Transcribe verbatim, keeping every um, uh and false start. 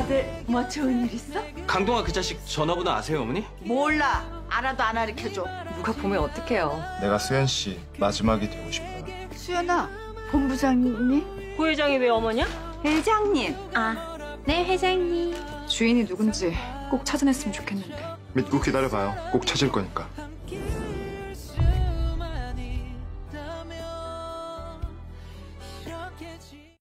아들 뭐 좋은 일 있어? 강동아 그 자식 전화번호 아세요, 어머니? 몰라. 알아도 안 가르쳐줘. 누가 보면 어떡해요. 내가 수현 씨 마지막이 되고 싶어요. 수연아, 본부장님이? 부회장이 왜 어머냐? 회장님. 아, 네 회장님. 주인이 누군지 꼭 찾아냈으면 좋겠는데. 믿고 기다려봐요. 꼭 찾을 거니까.